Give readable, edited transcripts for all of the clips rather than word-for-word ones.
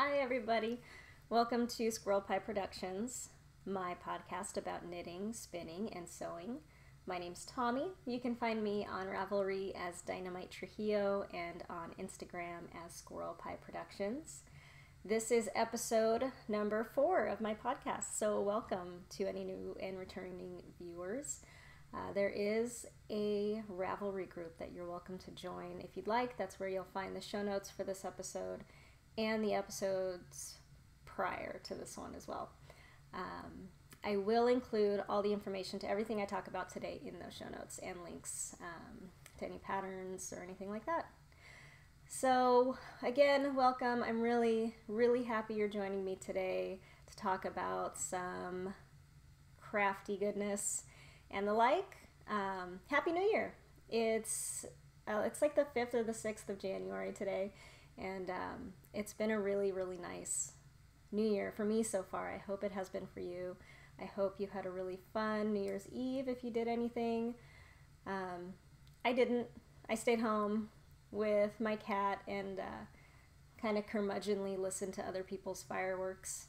Hi, everybody. Welcome to Squirrel Pie Productions, my podcast about knitting, spinning, and sewing. My name's Tommy. You can find me on Ravelry as Dynamite Trujillo and on Instagram as Squirrel Pie Productions. This is episode number 4 of my podcast, so welcome to any new and returning viewers. There is a Ravelry group that you're welcome to join if you'd like. That's where you'll find the show notes for this episode and the episodes prior to this one as well. I will include all the information to everything I talk about today in those show notes and links to any patterns or anything like that. So again, welcome. I'm really happy you're joining me today to talk about some crafty goodness and the like. Happy New Year. It's like the 5th or the 6th of January today, and it's been a really nice New Year for me so far. I hope it has been for you. I hope you had a really fun New Year's Eve if you did anything. I didn't. I stayed home with my cat and kind of curmudgeonly listened to other people's fireworks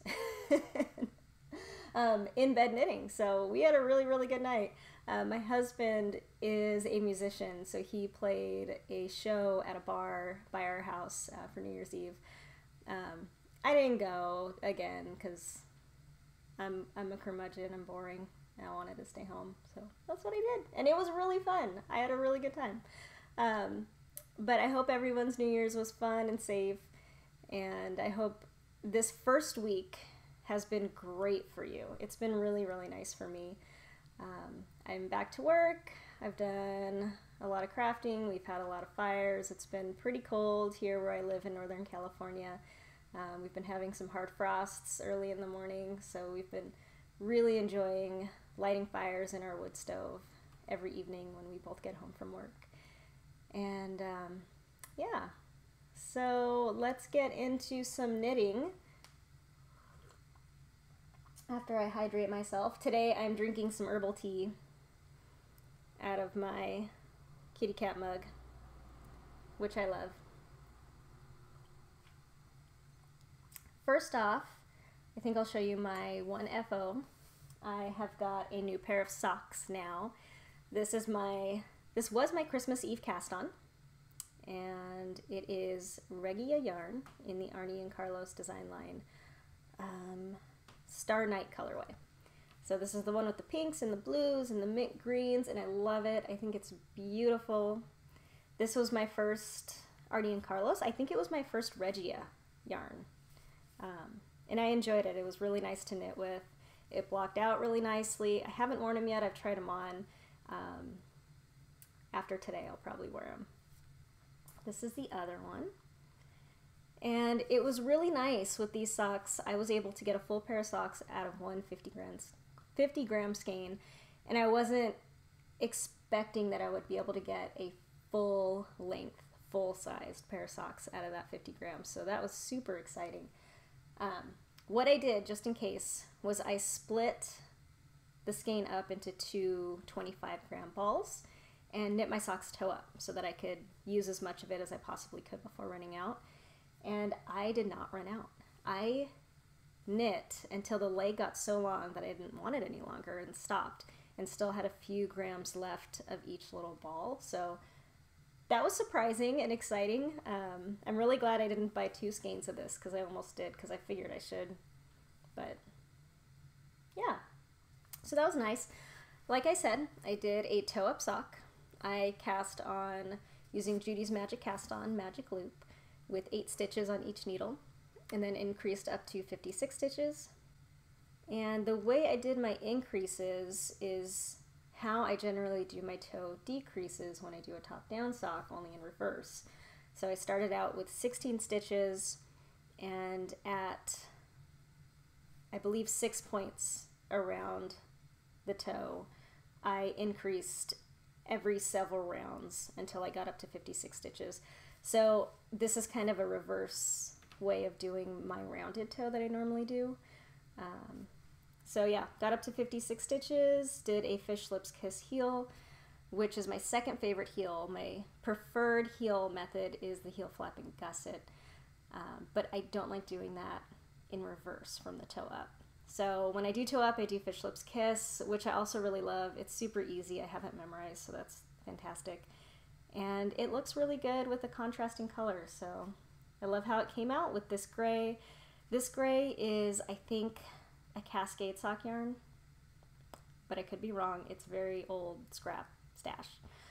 in bed knitting. So we had a really good night. My husband is a musician, so he played a show at a bar by our house for New Year's Eve. I didn't go again because I'm a curmudgeon, I'm boring, and I wanted to stay home. So that's what I did, and it was really fun. I had a really good time. But I hope everyone's New Year's was fun and safe, and I hope this first week has been great for you. It's been really nice for me. I'm back to work. I've done a lot of crafting. We've had a lot of fires. It's been pretty cold here where I live in Northern California. We've been having some hard frosts early in the morning, so we've been really enjoying lighting fires in our wood stove every evening when we both get home from work. And yeah, so let's get into some knitting. After I hydrate myself. Today I'm drinking some herbal tea out of my kitty cat mug, which I love. First off, I think I'll show you my 1FO. I have got a new pair of socks now. This was my Christmas Eve cast on, and it is Regia yarn in the Arnie and Carlos design line. Star Night colorway. So this is the one with the pinks and the blues and the mint greens, and I love it. I think it's beautiful. This was my first Arnie and Carlos. I think it was my first Regia yarn. And I enjoyed it. It was really nice to knit with. It blocked out really nicely. I haven't worn them yet. I've tried them on. After today, I'll probably wear them. This is the other one. And it was really nice with these socks. I was able to get a full pair of socks out of one 50 gram skein, and I wasn't expecting that I would be able to get a full length, full sized pair of socks out of that 50 grams. So that was super exciting. What I did, just in case, was I split the skein up into two 25 gram balls and knit my socks toe up so that I could use as much of it as I possibly could before running out. And I did not run out. I knit until the leg got so long that I didn't want it any longer and stopped, and still had a few grams left of each little ball. So that was surprising and exciting. I'm really glad I didn't buy 2 skeins of this, because I almost did, because I figured I should. But yeah, so that was nice. Like I said, I did a toe up sock. I cast on using Judy's Magic Cast On Magic Loop with 8 stitches on each needle, and then increased up to 56 stitches. And the way I did my increases is how I generally do my toe decreases when I do a top-down sock, only in reverse. So I started out with 16 stitches, and at, I believe, 6 points around the toe, I increased every several rounds until I got up to 56 stitches. So this is kind of a reverse way of doing my rounded toe that I normally do. So yeah, got up to 56 stitches, did a Fish Lips Kiss heel, which is my second favorite heel. My preferred heel method is the heel flapping gusset. but I don't like doing that in reverse from the toe up. So when I do toe up, I do Fish Lips Kiss, which I also really love. It's super easy. I have it memorized, so that's fantastic. And it looks really good with the contrasting colors, so I love how it came out with this gray. This gray is, I think, a Cascade sock yarn, but I could be wrong. It's very old scrap stash.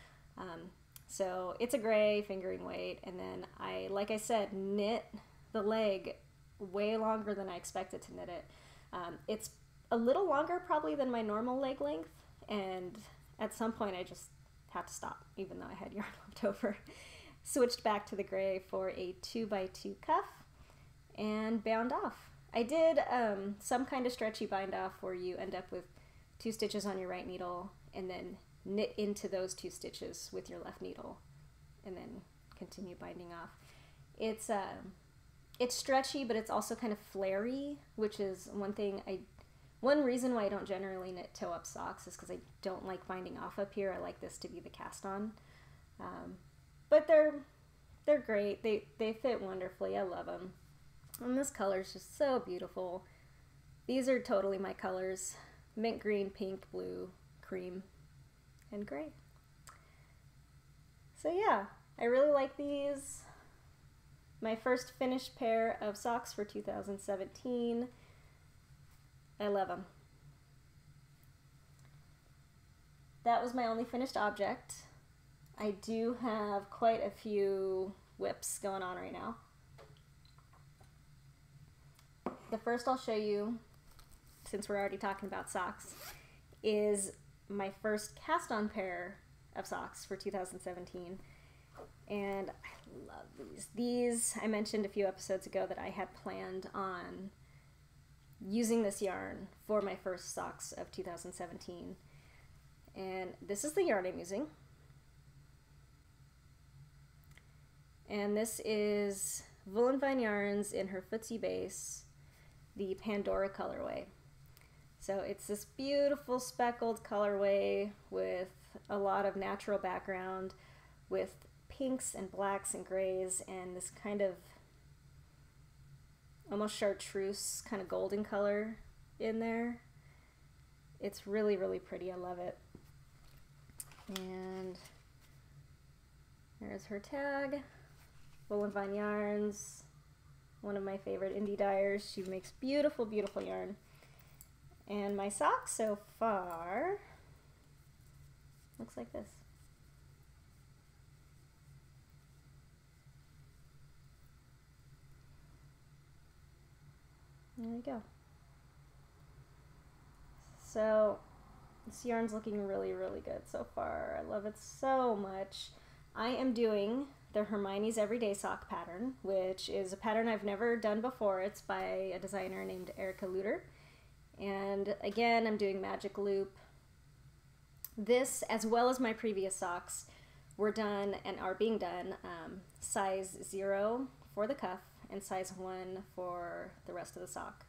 So it's a gray fingering weight, and then I, like I said, knit the leg way longer than I expected to knit it. It's a little longer probably than my normal leg length, and at some point I just had to stop, even though I had yarn left over. Switched back to the gray for a 2x2 cuff and bound off. I did some kind of stretchy bind off where you end up with 2 stitches on your right needle and then knit into those 2 stitches with your left needle and then continue binding off. It's stretchy, but it's also kind of flary, which is one reason why I don't generally knit toe up socks is because I don't like binding off up here. I like this to be the cast on. But they're great. They fit wonderfully. I love them. And this color is just so beautiful. These are totally my colors: mint green, pink, blue, cream, and gray. So yeah, I really like these. My first finished pair of socks for 2017. I love them. That was my only finished object. I do have quite a few whips going on right now. The first I'll show you, since we're already talking about socks, is my first cast-on pair of socks for 2017. And I love these. These, I mentioned a few episodes ago that I had planned on using this yarn for my first socks of 2017. And this is the yarn I'm using. And this is Wool & Vine Yarns in her Footsie Base, the Pandora colorway. So it's this beautiful speckled colorway with a lot of natural background with pinks and blacks and grays and this kind of almost chartreuse kind of golden color in there. It's really, really pretty. I love it. And there's her tag. Wool & Vine Yarns, one of my favorite indie dyers. She makes beautiful, beautiful yarn. And my socks so far looks like this. There we go. So this yarn's looking really, really good so far. I love it so much. I am doing the Hermione's Everyday Sock pattern, which is a pattern I've never done before. It's by a designer named Erica Luter. And again, I'm doing magic loop. This, as well as my previous socks, were done and are being done size 0 for the cuff and size 1 for the rest of the sock.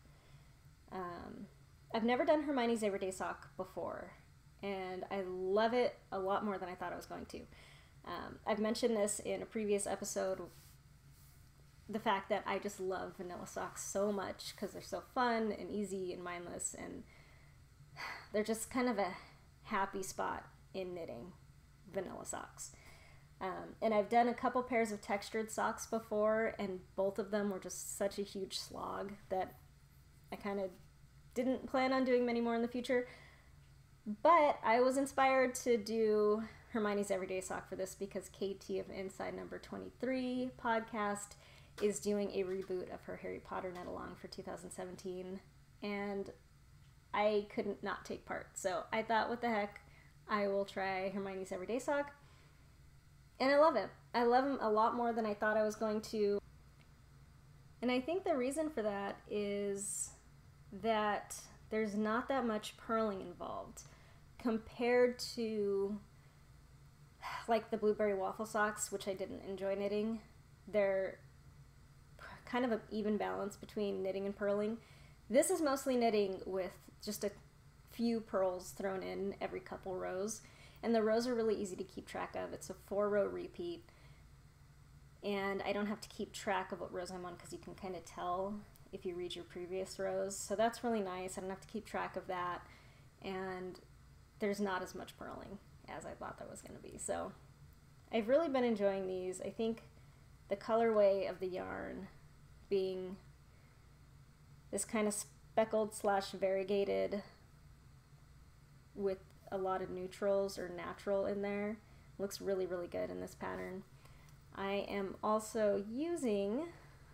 I've never done Hermione's Everyday Sock before, and I love it a lot more than I thought I was going to. I've mentioned this in a previous episode, the fact that I just love vanilla socks so much because they're so fun and easy and mindless, and they're just kind of a happy spot in knitting, vanilla socks. And I've done a couple pairs of textured socks before, and both of them were just such a huge slog that I kind of didn't plan on doing many more in the future. But I was inspired to do Hermione's Everyday Sock for this because KT of Inside Number 23 podcast is doing a reboot of her Harry Potter knit along for 2017, and I couldn't not take part. So I thought, what the heck, I will try Hermione's Everyday Sock, and I love it. I love him a lot more than I thought I was going to. And I think the reason for that is that there's not that much purling involved compared to like the Blueberry Waffle socks, which I didn't enjoy knitting. They're kind of an even balance between knitting and purling. This is mostly knitting with just a few purls thrown in every couple rows, and the rows are really easy to keep track of. It's a 4-row repeat, and I don't have to keep track of what rows I'm on because you can kind of tell if you read your previous rows. So that's really nice. I don't have to keep track of that, and there's not as much purling as I thought there was going to be. So I've really been enjoying these. I think the colorway of the yarn being this kind of speckled slash variegated with a lot of neutrals or natural in there looks really, really good in this pattern. I am also using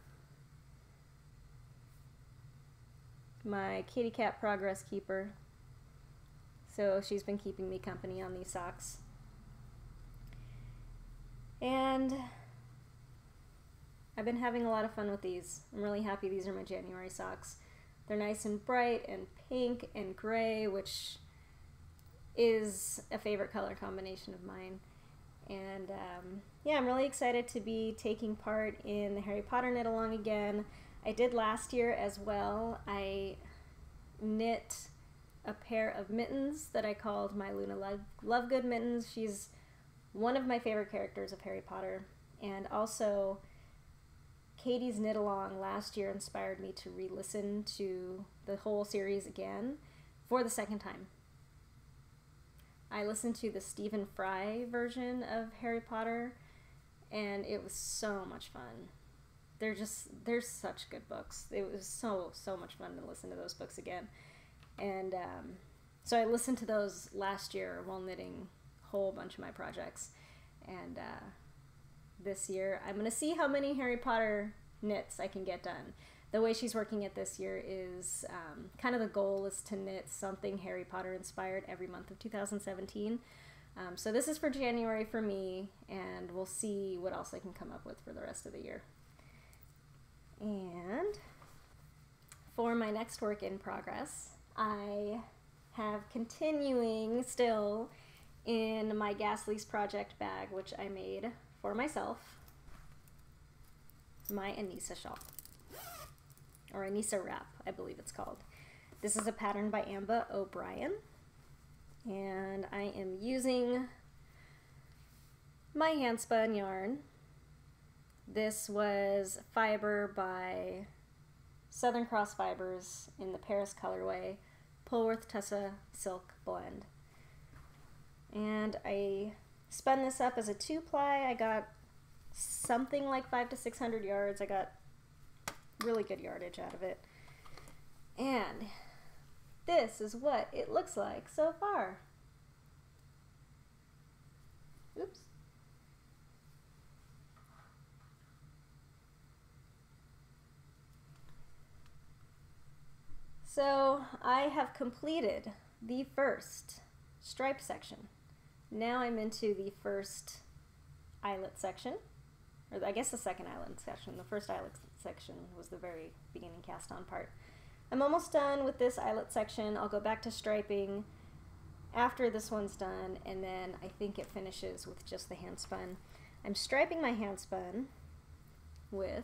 my Kitty Cat Progress Keeper, so she's been keeping me company on these socks. And I've been having a lot of fun with these. I'm really happy these are my January socks. They're nice and bright and pink and gray, which is a favorite color combination of mine. And yeah, I'm really excited to be taking part in the Harry Potter knit along again. I did last year as well. I knit a pair of mittens that I called my Luna Lovegood mittens. She's one of my favorite characters of Harry Potter. And also, Katie's knit along last year inspired me to re-listen to the whole series again for the second time. I listened to the Stephen Fry version of Harry Potter, and it was so much fun. They're such good books. It was so much fun to listen to those books again. And so I listened to those last year while knitting a whole bunch of my projects. And this year I'm going to see how many Harry Potter knits I can get done. The way she's working it this year is kind of the goal is to knit something Harry Potter inspired every month of 2017. So this is for January for me, and we'll see what else I can come up with for the rest of the year. And for my next work in progress, I have continuing still in my Ghastly's project bag, which I made for myself, my Anissa shawl. Or Anissa wrap, I believe it's called. This is a pattern by Amba O'Brien, and I am using my handspun yarn. This was fiber by Southern Cross Fibers in the Paris colorway, Polworth Tussa Silk Blend. And I spun this up as a 2-ply. I got something like 500 to 600 yards. I got really good yardage out of it. And this is what it looks like so far. Oops. So I have completed the first stripe section. Now I'm into the first eyelet section, or I guess the second eyelet section. The first eyelet section was the very beginning cast on part. I'm almost done with this eyelet section. I'll go back to striping after this one's done, and then I think it finishes with just the handspun. I'm striping my handspun with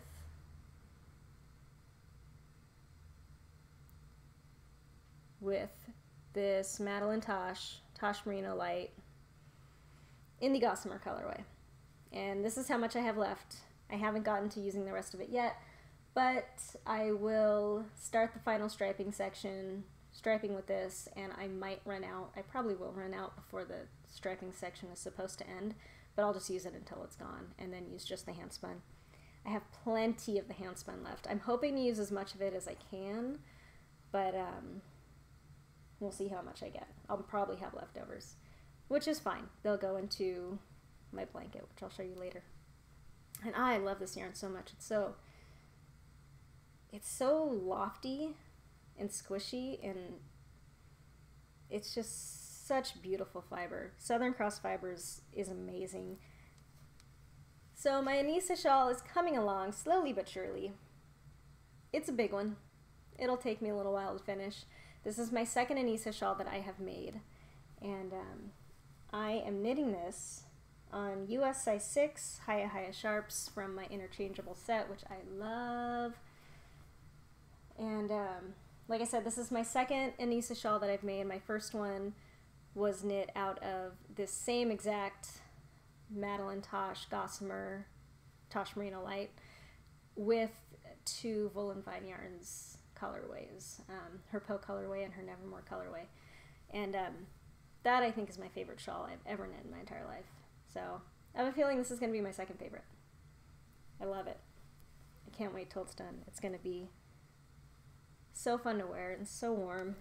this Madeline Tosh Merino Light in the Gossamer colorway. And this is how much I have left. I haven't gotten to using the rest of it yet, but I will start the final striping section, striping with this, and I might run out. I probably will run out before the striping section is supposed to end, but I'll just use it until it's gone, and then use just the handspun. I have plenty of the handspun left. I'm hoping to use as much of it as I can, but we'll see how much I get. I'll probably have leftovers, which is fine. They'll go into my blanket, which I'll show you later. And I love this yarn so much. It's so lofty and squishy, and it's just such beautiful fiber. Southern Cross Fibers is amazing. So my Anissa shawl is coming along slowly but surely. It's a big one. It'll take me a little while to finish. This is my second Anissa shawl that I have made, and I am knitting this on US size 6 Hiya Sharps from my interchangeable set, which I love. And like I said, this is my second Anissa shawl that I've made. My first one was knit out of this same exact Madeline Tosh Tosh Merino Light with 2 Wool & Vine Yarns colorways, her Poe colorway and her Nevermore colorway. And that, I think, is my favorite shawl I've ever knit in my entire life. So I have a feeling this is going to be my second favorite. I love it. I can't wait till it's done. It's going to be so fun to wear and so warm.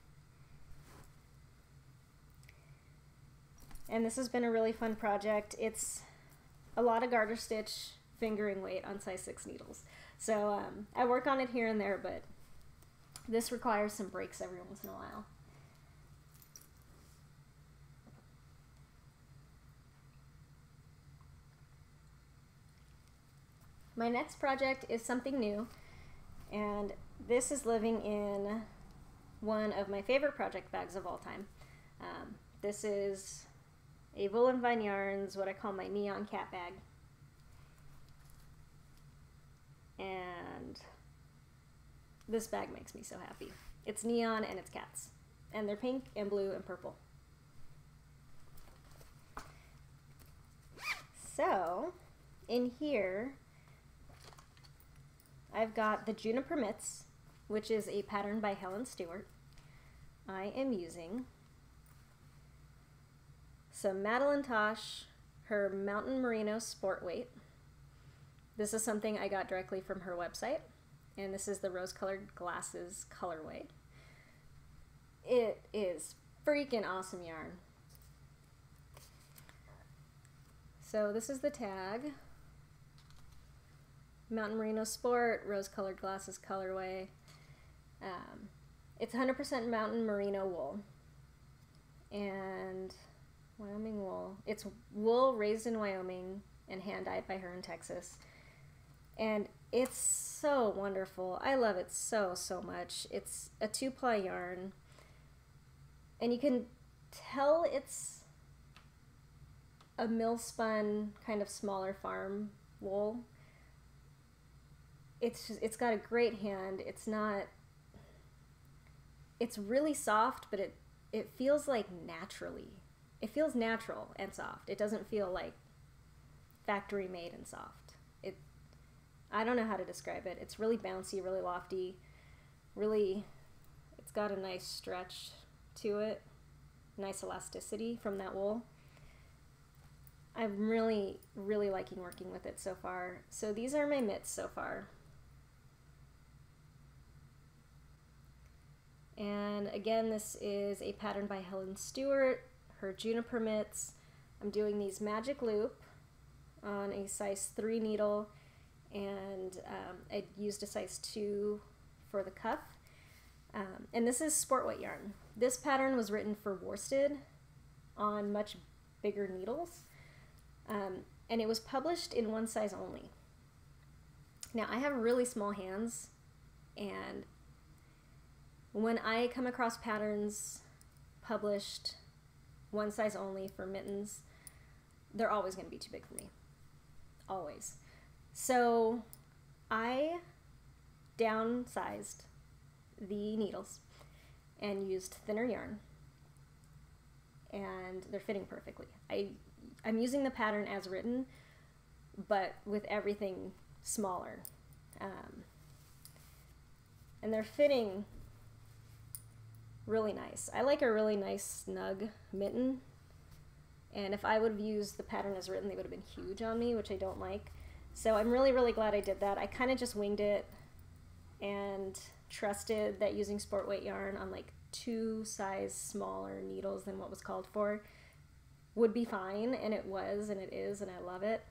And this has been a really fun project. It's a lot of garter stitch fingering weight on size 6 needles. So I work on it here and there, but this requires some breaks every once in a while. My next project is something new, and this is living in one of my favorite project bags of all time. This is a Wool & Vine Yarns, what I call my neon cat bag. And this bag makes me so happy. It's neon and it's cats. And they're pink and blue and purple. So, in here, I've got the Juniper Mitts, which is a pattern by Helen Stewart. I am using some Madeline Tosh, her Mountain Merino Sport Weight. This is something I got directly from her website, and this is the Rose-Colored Glasses colorway. It is freaking awesome yarn. So this is the tag. Mountain Merino Sport, Rose-Colored Glasses colorway. It's 100% mountain merino wool. And Wyoming wool. It's wool raised in Wyoming and hand-dyed by her in Texas. And it's so wonderful. I love it so, so much. It's a 2-ply yarn. And you can tell it's a mill-spun, kind of smaller farm wool. It's got a great hand. It's really soft, but it feels like naturally. It feels natural and soft. It doesn't feel like factory made and soft. I don't know how to describe it. It's really bouncy, really lofty, it's got a nice stretch to it, nice elasticity from that wool. I'm really, really liking working with it so far. So these are my mitts so far. And again, this is a pattern by Helen Stewart, her Juniper Mitts. I'm doing these magic loop on a size 3 needle, and I used a size 2 for the cuff. And this is sport weight yarn. This pattern was written for worsted on much bigger needles, and it was published in 1 size only. Now, I have really small hands, and when I come across patterns published 1 size only for mittens, they're always going to be too big for me. Always. So I downsized the needles and used thinner yarn, and they're fitting perfectly. I'm using the pattern as written, but with everything smaller. And they're fitting really nice. I like a really nice snug mitten, and if I would have used the pattern as written, they would have been huge on me, which I don't like. So I'm really, really glad I did that. I kind of just winged it and trusted that using sport weight yarn on like 2 size smaller needles than what was called for would be fine, and it was, and it is, and I love it.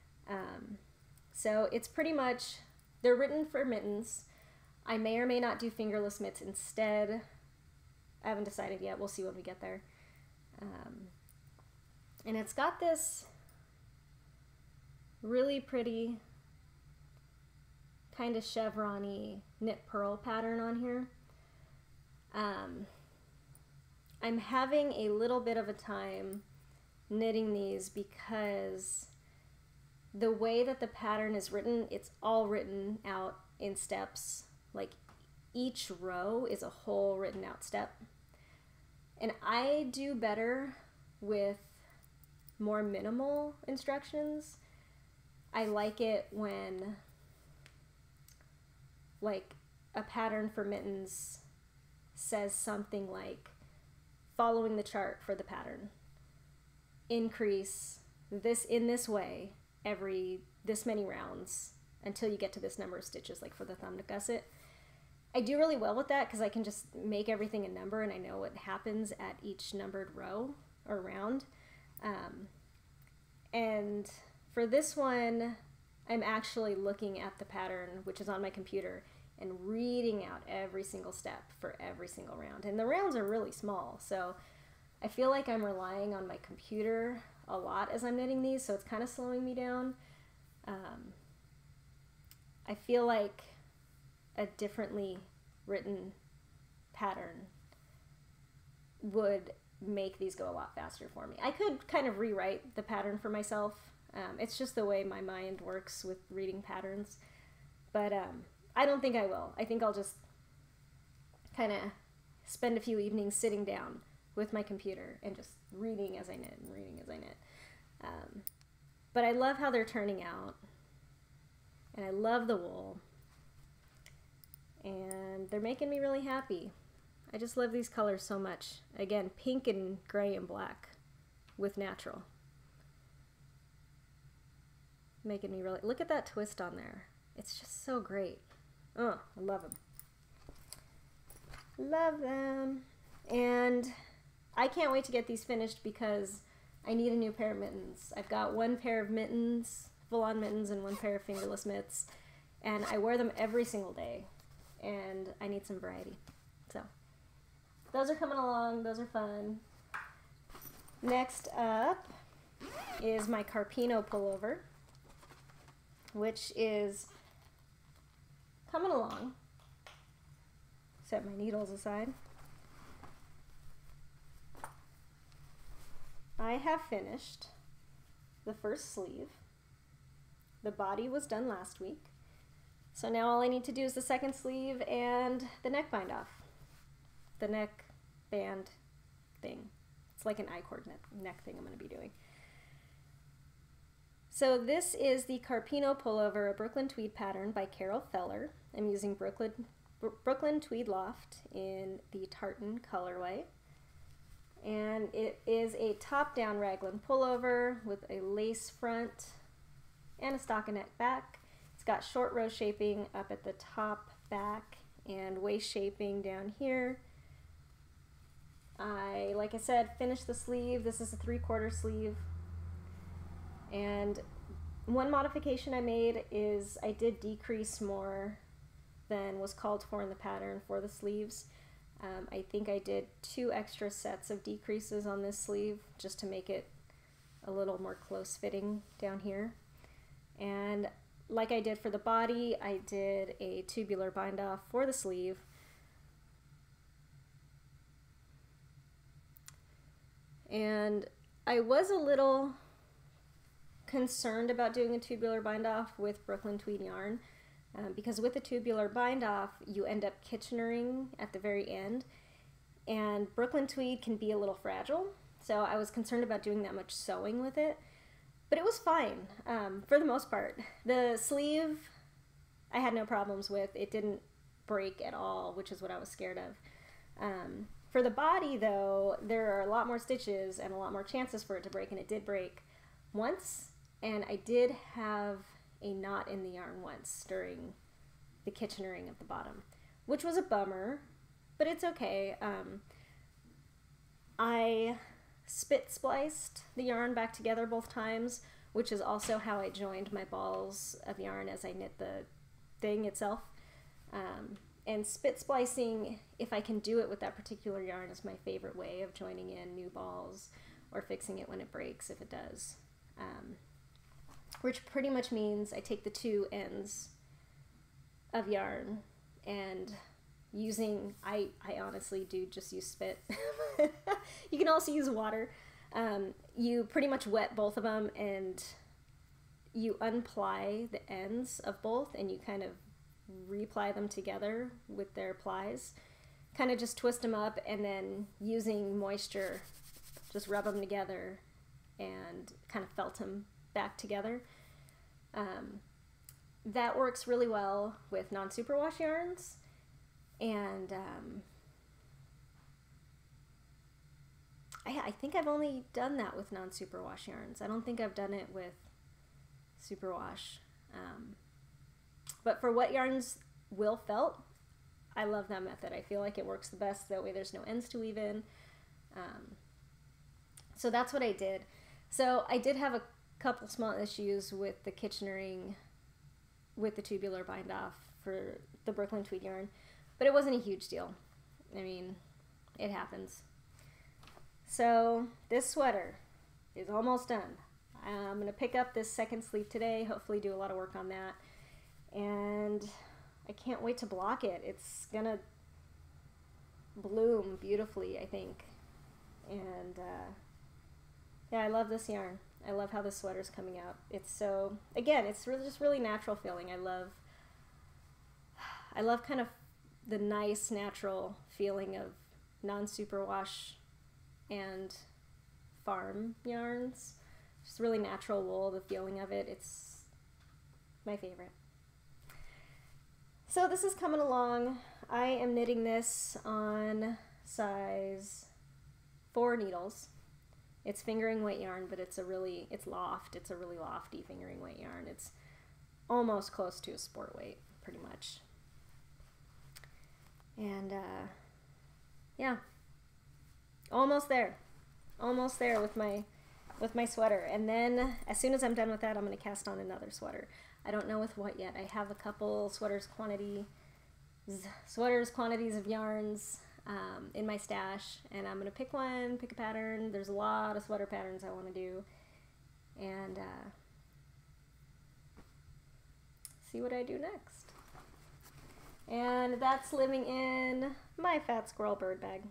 So it's pretty much, they're written for mittens. I may or may not do fingerless mitts instead. I haven't decided yet. We'll see when we get there. And it's got this really pretty kind of chevron-y knit purl pattern on here. I'm having a little bit of a time knitting these because the way that the pattern is written, it's all written out in steps. Like each row is a whole written out step. And I do better with more minimal instructions. I like it when, like, a pattern for mittens says something like, following the chart for the pattern, increase this in this way every this many rounds until you get to this number of stitches, like for the thumb gusset. I do really well with that because I can just make everything a number and I know what happens at each numbered row or round. And for this one, I'm actually looking at the pattern, which is on my computer, and reading out every single step for every single round. And the rounds are really small, so I feel like I'm relying on my computer a lot as I'm knitting these, so it's kind of slowing me down. I feel like a differently written pattern would make these go a lot faster for me. I could kind of rewrite the pattern for myself. It's just the way my mind works with reading patterns. But I don't think I will. I think I'll just kind of spend a few evenings sitting down with my computer and just reading as I knit and reading as I knit. But I love how they're turning out. And I love the wool. And they're making me really happy. I just love these colors so much. Again, pink and gray and black with natural. Making me really... Look at that twist on there. It's just so great. Oh, I love them. Love them. And I can't wait to get these finished because I need a new pair of mittens. I've got one pair of mittens, full-on mittens, and one pair of fingerless mitts. And I wear them every single day. And I need some variety. So, those are coming along. Those are fun. Next up is my Carpino pullover, which is coming along. Set my needles aside. I have finished the first sleeve. The body was done last week. So now all I need to do is the second sleeve and the neck bind off. The neck band thing. It's like an I-cord neck thing I'm going to be doing. So this is the Carpino pullover, a Brooklyn tweed pattern by Carol Feller. I'm using Brooklyn Tweed Loft in the tartan colorway. And it is a top-down raglan pullover with a lace front and a stockinette back. It's got short row shaping up at the top, back, and waist shaping down here. Like I said, finished the sleeve. This is a 3/4 sleeve. And one modification I made is I did decrease more than was called for in the pattern for the sleeves. I think I did 2 extra sets of decreases on this sleeve just to make it a little more close fitting down here. And like I did for the body, I did a tubular bind off for the sleeve. And I was a little concerned about doing a tubular bind off with Brooklyn Tweed yarn because with the tubular bind off you end up Kitchenering at the very end, and Brooklyn Tweed can be a little fragile, so I was concerned about doing that much sewing with it, but it was fine for the most part. The sleeve I had no problems with. It didn't break at all, which is what I was scared of. For the body, though, there are a lot more stitches and a lot more chances for it to break, and it did break once, and I did have a knot in the yarn once during the Kitchenering at the bottom, which was a bummer, but it's okay. I spit spliced the yarn back together both times, which is also how I joined my balls of yarn as I knit the thing itself. And spit splicing, if I can do it with that particular yarn, is my favorite way of joining in new balls or fixing it when it breaks, if it does. Which pretty much means I take the 2 ends of yarn and using, I honestly do just use spit. You can also use water. You pretty much wet both of them and you unply the ends of both and you kind of reply them together with their plies. Kind of just twist them up and then using moisture, just rub them together and kind of felt them back together. That works really well with non-superwash yarns, and I think I've only done that with non-superwash yarns. I don't think I've done it with superwash. But for what yarns will felt, I love that method. I feel like it works the best. That way there's no ends to weave in. So that's what I did. So I did have a couple small issues with the Kitchenering, with the tubular bind off for the Brooklyn tweed yarn, but it wasn't a huge deal. I mean, it happens. So this sweater is almost done. I'm going to pick up this second sleeve today, hopefully do a lot of work on that, and I can't wait to block it. It's going to bloom beautifully, I think. And yeah, I love this yarn. I love how this sweater's coming out. It's so, again, it's really just really natural feeling. I love kind of the nice natural feeling of non-superwash and farm yarns. Just really natural wool, the feeling of it. It's my favorite. So this is coming along. I am knitting this on size 4 needles. It's fingering weight yarn, but it's loft. It's a really lofty fingering weight yarn. It's almost close to a sport weight, pretty much. And yeah, almost there with my sweater. And then as soon as I'm done with that, I'm going to cast on another sweater. I don't know with what yet. I have a couple quantities of yarns in my stash, and I'm going to pick a pattern. There's a lot of sweater patterns I want to do, and see what I do next. And that's living in my Fat Squirrel bird bag.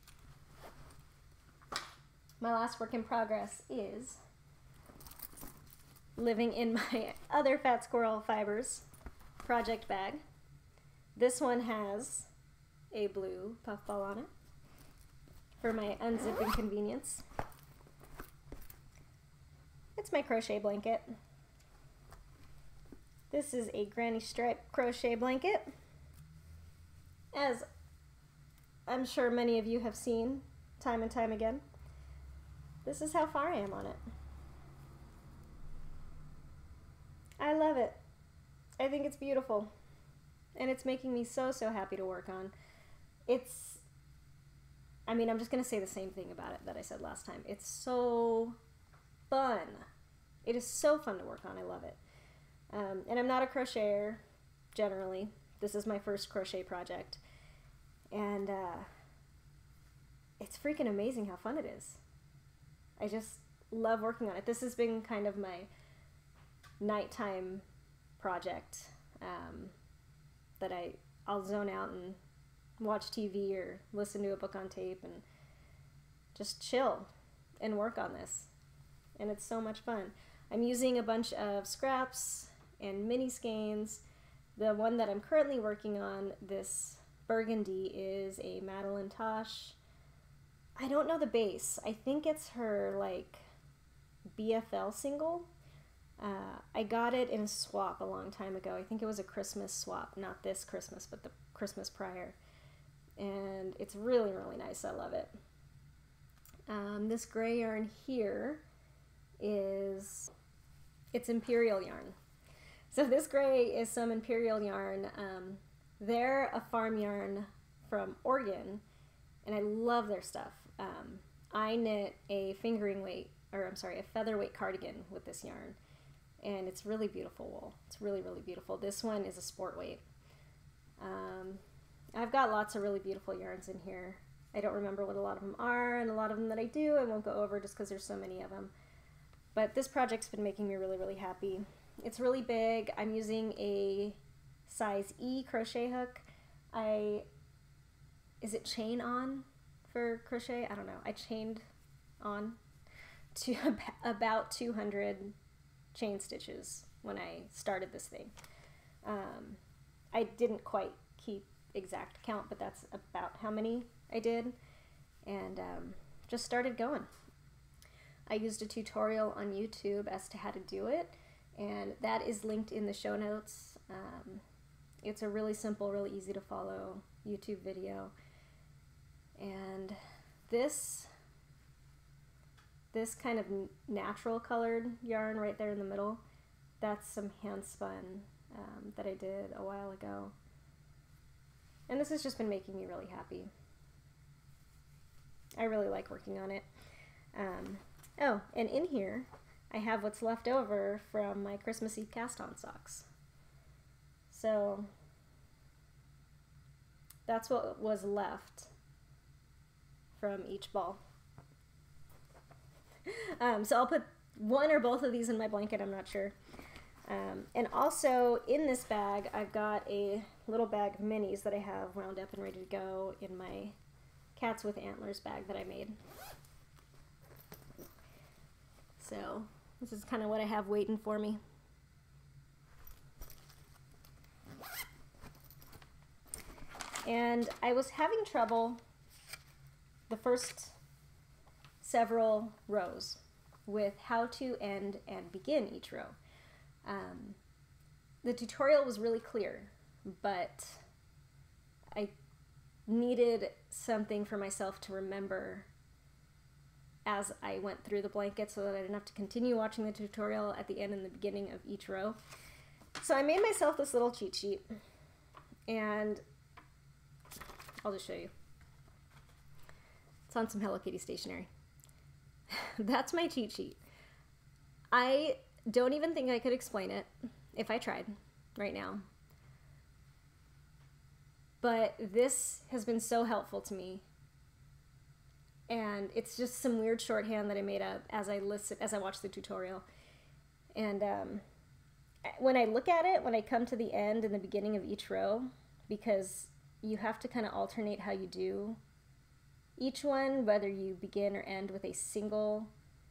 My last work in progress is living in my other Fat Squirrel Fibers project bag. This one has a blue puffball on it for my unzipping convenience. It's my crochet blanket. This is a granny stripe crochet blanket, as I'm sure many of you have seen time and time again. This is how far I am on it. I love it. I think it's beautiful, and it's making me so happy to work on. I'm just going to say the same thing about it that I said last time. It's so fun. It is so fun to work on. I love it. And I'm not a crocheter, generally. This is my first crochet project. And it's freaking amazing how fun it is. I just love working on it. This has been kind of my nighttime project that I'll zone out and watch TV or listen to a book on tape and just chill and work on this. And it's so much fun. I'm using a bunch of scraps and mini skeins. The one that I'm currently working on, this burgundy, is a Madeline Tosh. I don't know the base. I think it's her like BFL single. I got it in a swap a long time ago. I think it was a Christmas swap, not this Christmas, but the Christmas prior. And it's really nice. I love it. This gray yarn here it's Imperial yarn. So this gray is some Imperial yarn. They're a farm yarn from Oregon, and I love their stuff. I knit a featherweight cardigan with this yarn, and it's really beautiful wool. It's really beautiful. This one is a sport weight. I've got lots of really beautiful yarns in here. I don't remember what a lot of them are, and a lot of them that I do I won't go over just because there's so many of them. But this project's been making me really happy. It's really big. I'm using a size E crochet hook. Is it chain on for crochet? I don't know. I chained on to about 200 chain stitches when I started this thing. I didn't quite keep exact count, but that's about how many I did, and just started going. I used a tutorial on YouTube as to how to do it, and that is linked in the show notes. It's a really simple, really easy to follow YouTube video. And this kind of natural colored yarn right there in the middle, that's some hand spun that I did a while ago. And this has just been making me really happy. I really like working on it. Oh, and in here I have what's left over from my Christmas Eve cast-on socks. So that's what was left from each ball. So I'll put one or both of these in my blanket, I'm not sure. And also in this bag, I've got a little bag of minis that I have wound up and ready to go in my Cats with Antlers bag that I made. So this is kind of what I have waiting for me. And I was having trouble the first several rows with how to end and begin each row. The tutorial was really clear, but I needed something for myself to remember as I went through the blanket so that I didn't have to continue watching the tutorial at the end and the beginning of each row. So I made myself this little cheat sheet, and I'll just show you. It's on some Hello Kitty stationery. That's my cheat sheet. I don't even think I could explain it if I tried right now. But this has been so helpful to me. And it's just some weird shorthand that I made up as I watched the tutorial. And when I look at it, when I come to the end and the beginning of each row, because you have to kind of alternate how you do each one, whether you begin or end with a single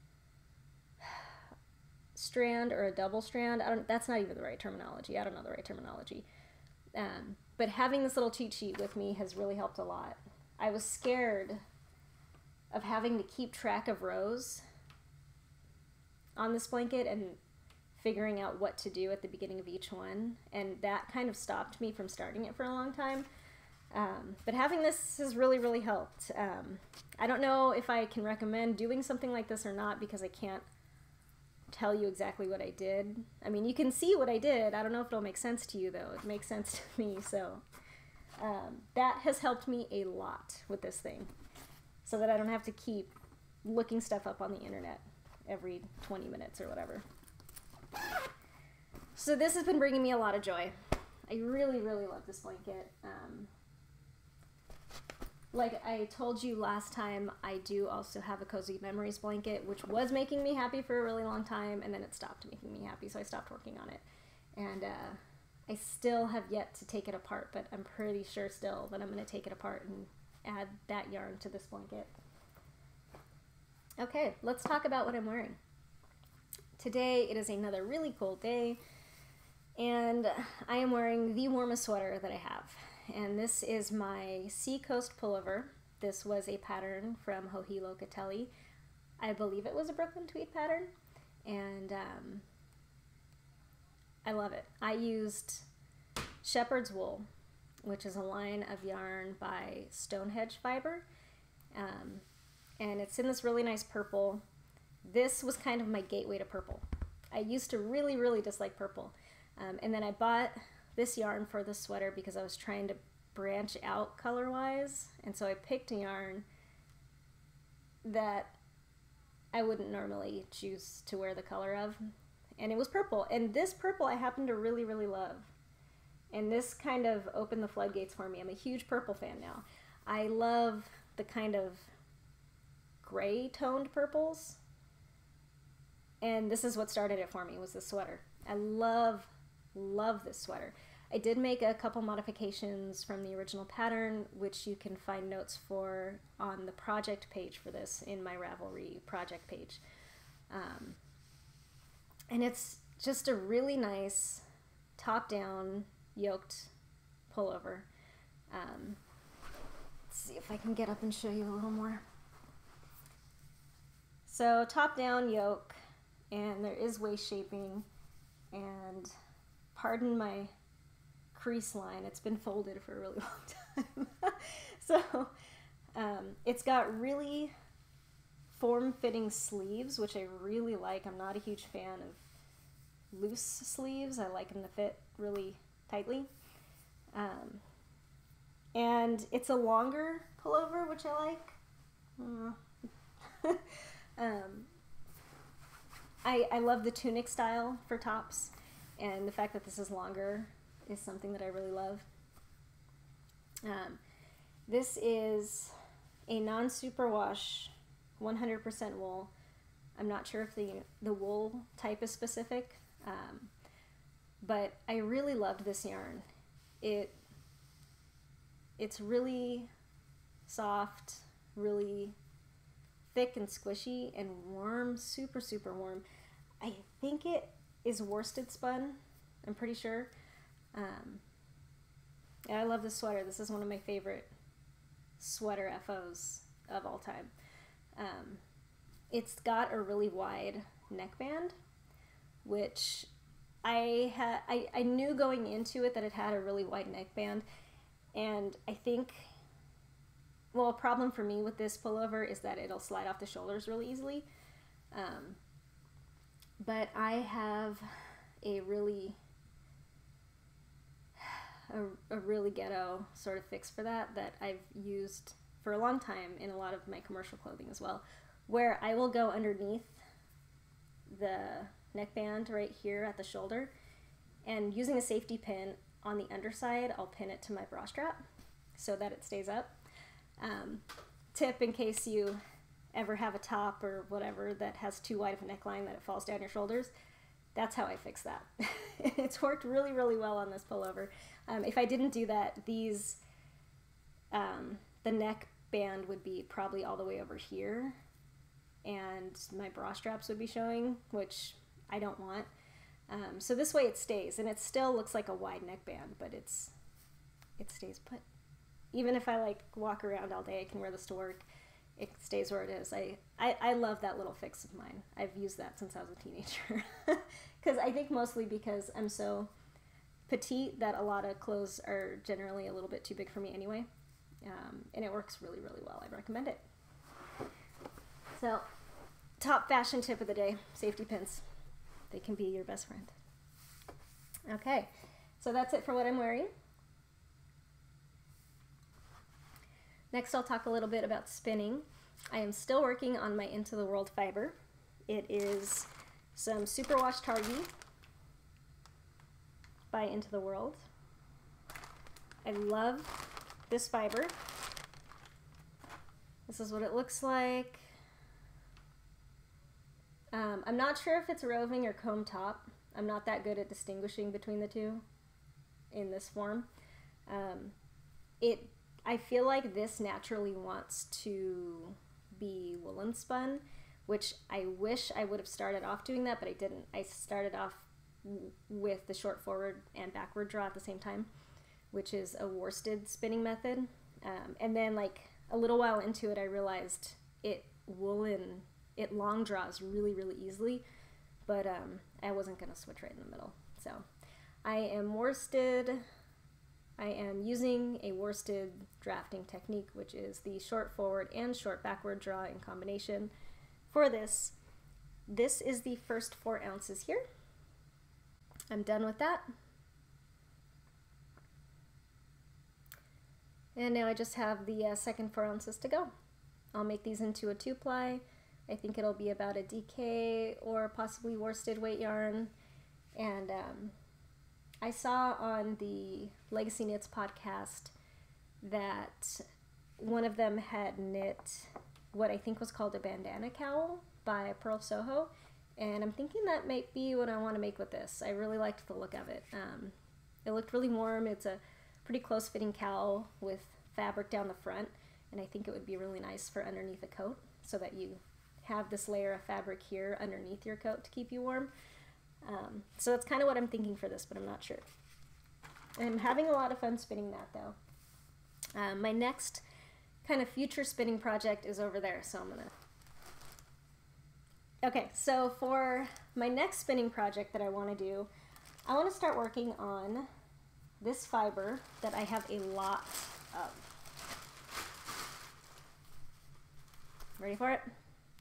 strand or a double strand. That's not even the right terminology. I don't know the right terminology. But having this little cheat sheet with me has really helped a lot. I was scared of having to keep track of rows on this blanket and figuring out what to do at the beginning of each one, and that kind of stopped me from starting it for a long time. But having this has really, really helped. I don't know if I can recommend doing something like this or not, because I can't tell you exactly what I did. I mean, you can see what I did. I don't know if it'll make sense to you, though. It makes sense to me, so that has helped me a lot with this thing, so that I don't have to keep looking stuff up on the internet every 20 minutes or whatever. So this has been bringing me a lot of joy. I really, really love this blanket. Like I told you last time, I do also have a Cozy Memories blanket, which was making me happy for a really long time, and then it stopped making me happy, so I stopped working on it. And I still have yet to take it apart, but I'm pretty sure still that I'm going to take it apart and add that yarn to this blanket. Okay, let's talk about what I'm wearing. Today it is another really cold day, and I am wearing the warmest sweater that I have. And this is my Seacoast pullover. This was a pattern from Joji Locatelli. I believe it was a Brooklyn tweed pattern, and I love it. I used shepherd's wool, which is a line of yarn by Stonehenge Fiber, and it's in this really nice purple. This was kind of my gateway to purple. I used to really, really dislike purple, and then I bought this yarn for the sweater because I was trying to branch out color-wise, and so I picked a yarn that I wouldn't normally choose to wear the color of, and it was purple. And this purple I happen to really, really love, and this kind of opened the floodgates for me. I'm a huge purple fan now. I love the kind of gray toned purples, and this is what started it for me, was this sweater. I love this sweater. I did make a couple modifications from the original pattern, which you can find notes for on the project page for this in my Ravelry project page. And it's just a really nice top-down yoked pullover. Let's see if I can get up and show you a little more. So top-down yoke, and there is waist shaping. pardon my crease line, it's been folded for a really long time. So it's got really form-fitting sleeves, which I really like. I'm not a huge fan of loose sleeves. I like them to fit really tightly. And it's a longer pullover, which I like. I love the tunic style for tops, and the fact that this is longer is something that I really love. This is a non-superwash 100% wool. I'm not sure if the wool type is specific, but I really loved this yarn. It's really soft, really thick and squishy and warm, super, super warm. I think it is worsted spun, I'm pretty sure. Yeah, I love this sweater. This is one of my favorite sweater FOs of all time. It's got a really wide neckband, which I knew going into it that it had a really wide neckband, and I think, well, a problem for me with this pullover is that it'll slide off the shoulders really easily. But I have a really ghetto sort of fix for that I've used for a long time in a lot of my commercial clothing as well, where I will go underneath the neckband right here at the shoulder, and using a safety pin on the underside, I'll pin it to my bra strap so that it stays up. Tip in case you ever have a top or whatever that has too wide of a neckline that it falls down your shoulders, that's how I fix that. It's worked really, really well on this pullover. If I didn't do that, these, the neck band would be probably all the way over here, and my bra straps would be showing, which I don't want. So this way it stays, and it still looks like a wide neckband, but it stays put. Even if I like walk around all day, I can wear this to work. It stays where it is. I love that little fix of mine. I've used that since I was a teenager. Because I think mostly because I'm so petite that a lot of clothes are generally a little bit too big for me anyway. And it works really, really well. I recommend it. So, top fashion tip of the day, safety pins. They can be your best friend. Okay, so that's it for what I'm wearing. Next, I'll talk a little bit about spinning. I am still working on my Into the World fiber. It is some superwash Targhee by Into the World. I love this fiber. This is what it looks like. I'm not sure if it's roving or comb top. I'm not that good at distinguishing between the two in this form. I feel like this naturally wants to be woolen spun, which I wish I would have started off doing that, but I didn't. I started off with the short forward and backward draw at the same time, which is a worsted spinning method. And then like a little while into it, I realized it long draws really, really easily, but I wasn't going to switch right in the middle. So I am worsted. I am using a worsted drafting technique, which is the short forward and short backward draw in combination for this. This is the first 4 ounces here. I'm done with that. And now I just have the second 4 ounces to go. I'll make these into a 2-ply. I think it'll be about a DK or possibly worsted weight yarn. And I saw on the Legacy Knits podcast that one of them had knit what I think was called a bandana cowl by Pearl Soho, and I'm thinking that might be what I want to make with this. I really liked the look of it. It looked really warm. It's a pretty close fitting cowl with fabric down the front, and I think it would be really nice for underneath a coat so that you have this layer of fabric here underneath your coat to keep you warm. So that's kind of what I'm thinking for this, but I'm not sure. I'm having a lot of fun spinning that though. My next kind of future spinning project is over there, so I'm gonna... Okay, so for my next spinning project that I want to do, I want to start working on this fiber that I have a lot of. Ready for it?